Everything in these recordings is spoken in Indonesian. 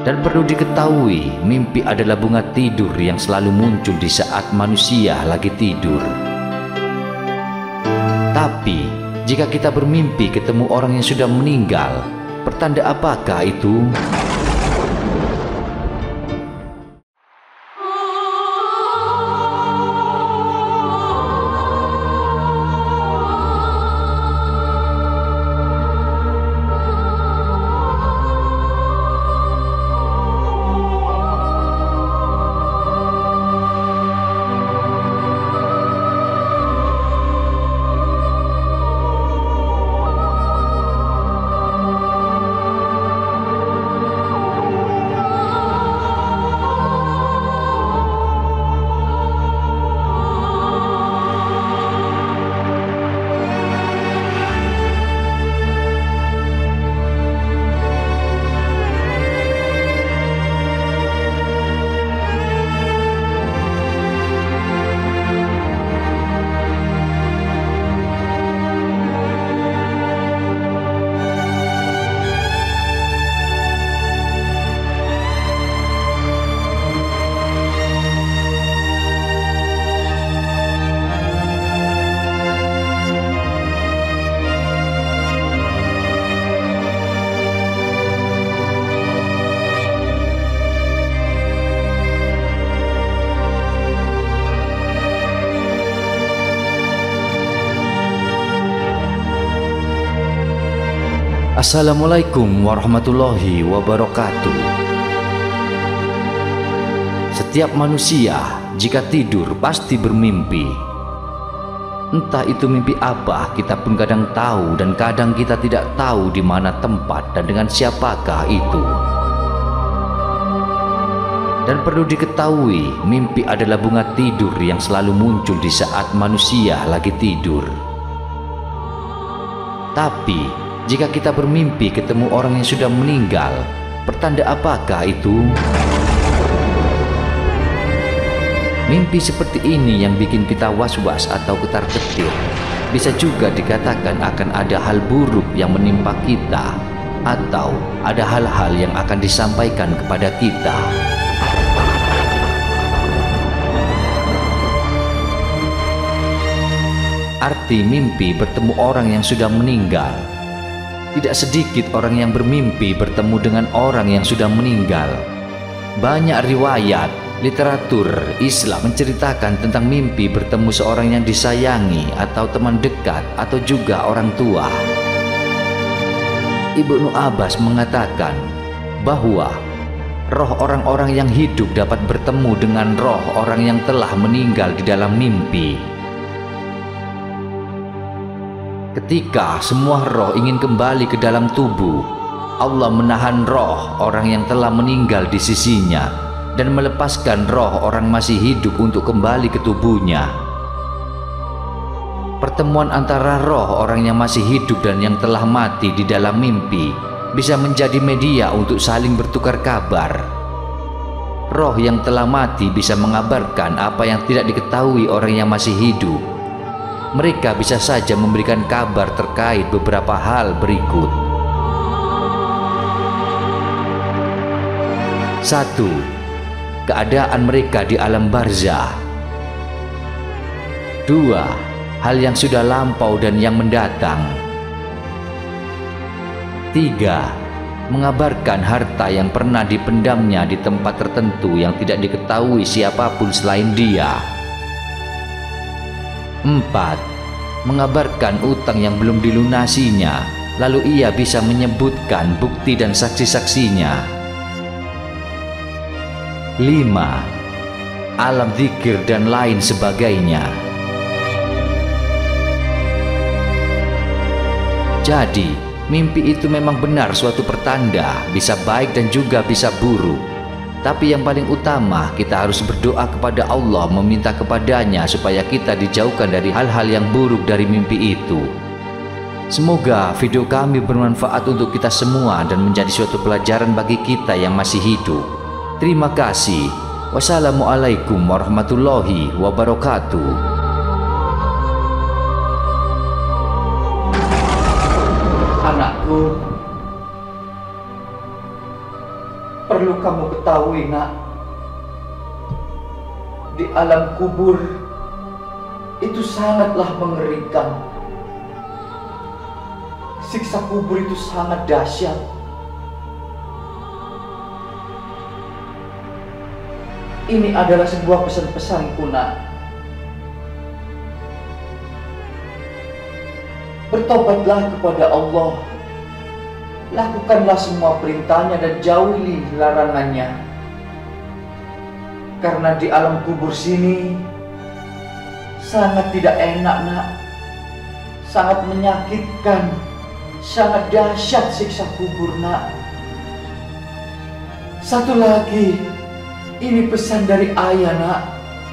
Dan perlu diketahui, mimpi adalah bunga tidur yang selalu muncul di saat manusia lagi tidur. Tapi, jika kita bermimpi ketemu orang yang sudah meninggal, pertanda apakah itu? Assalamualaikum warahmatullahi wabarakatuh. Setiap manusia jika tidur pasti bermimpi. Entah itu mimpi apa, kita pun kadang tahu dan kadang kita tidak tahu di mana tempat dan dengan siapakah itu. Dan perlu diketahui, mimpi adalah bunga tidur yang selalu muncul di saat manusia lagi tidur. Tapi, jika kita bermimpi ketemu orang yang sudah meninggal, pertanda apakah itu? Mimpi seperti ini yang bikin kita was-was atau ketar-ketir. Bisa juga dikatakan akan ada hal buruk yang menimpa kita, atau ada hal-hal yang akan disampaikan kepada kita. Arti mimpi bertemu orang yang sudah meninggal. Tidak sedikit orang yang bermimpi bertemu dengan orang yang sudah meninggal. Banyak riwayat, literatur Islam menceritakan tentang mimpi bertemu seorang yang disayangi atau teman dekat atau juga orang tua. Ibnu Abbas mengatakan bahwa roh orang-orang yang hidup dapat bertemu dengan roh orang yang telah meninggal di dalam mimpi. Ketika semua roh ingin kembali ke dalam tubuh, Allah menahan roh orang yang telah meninggal di sisinya dan melepaskan roh orang masih hidup untuk kembali ke tubuhnya. Pertemuan antara roh orang yang masih hidup dan yang telah mati di dalam mimpi bisa menjadi media untuk saling bertukar kabar. Roh yang telah mati bisa mengabarkan apa yang tidak diketahui orang yang masih hidup. Mereka bisa saja memberikan kabar terkait beberapa hal berikut. 1. Keadaan mereka di alam barzah. 2. Hal yang sudah lampau dan yang mendatang. 3. Mengabarkan harta yang pernah dipendamnya di tempat tertentu yang tidak diketahui siapapun selain dia. 4. Mengabarkan utang yang belum dilunasinya, lalu ia bisa menyebutkan bukti dan saksi-saksinya. 5. Alam zikir dan lain sebagainya. Jadi, mimpi itu memang benar suatu pertanda, bisa baik dan juga bisa buruk. Tapi yang paling utama, kita harus berdoa kepada Allah, meminta kepadanya supaya kita dijauhkan dari hal-hal yang buruk dari mimpi itu. Semoga video kami bermanfaat untuk kita semua dan menjadi suatu pelajaran bagi kita yang masih hidup. Terima kasih. Wassalamualaikum warahmatullahi wabarakatuh. Anakku, Perlu kamu ketahui, nak, di alam kubur itu sangatlah mengerikan. Siksa kubur itu sangat dahsyat. Ini adalah sebuah pesan-pesanku, nak. Bertobatlah kepada Allah. Lakukanlah semua perintahnya dan jauhi larangannya. Karena di alam kubur sini sangat tidak enak, nak. Sangat menyakitkan, sangat dahsyat siksa kubur, nak. Satu lagi, ini pesan dari ayah, nak.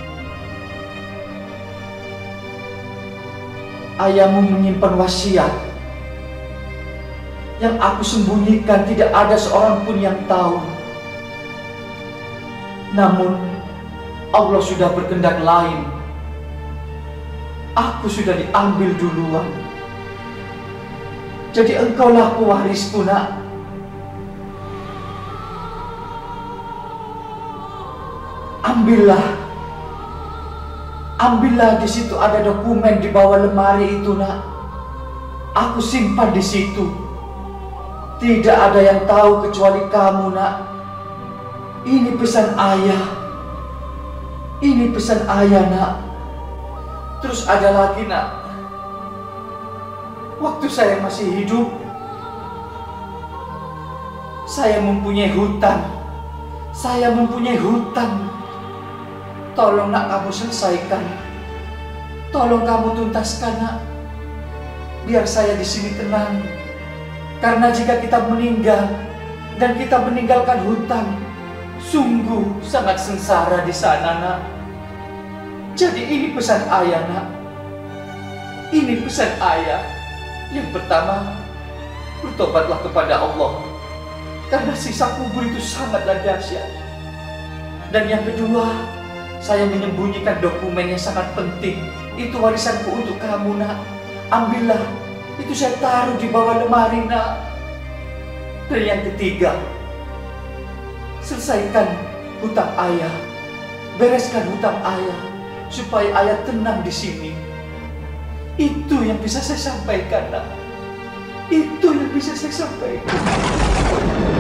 Ayahmu menyimpan wasiat yang aku sembunyikan, tidak ada seorang pun yang tahu. Namun Allah sudah berkehendak lain. Aku sudah diambil duluan. Jadi engkaulah pewarisku, nak. Ambillah, di situ ada dokumen di bawah lemari itu, nak. Aku simpan di situ. Tidak ada yang tahu kecuali kamu, nak. Ini pesan ayah. Ini pesan ayah, nak. Terus ada lagi, nak. Waktu saya masih hidup, saya mempunyai hutang. Tolong, nak, kamu selesaikan. Tolong kamu tuntaskan, nak. Biar saya di sini tenang. Karena jika kita meninggal dan kita meninggalkan hutang, sungguh sangat sengsara di sana, nak. Jadi ini pesan ayah, nak. Ini pesan ayah. Yang pertama, bertobatlah kepada Allah. Karena siksa kubur itu sangatlah dahsyat. Dan yang kedua, saya menyembunyikan dokumen yang sangat penting. Itu warisanku untuk kamu, nak. Ambillah. Itu saya taruh di bawah lemari, nak. Dan yang ketiga, selesaikan hutang ayah. Bereskan hutang ayah. Supaya ayah tenang di sini. Itu yang bisa saya sampaikan, nak. Itu yang bisa saya sampaikan.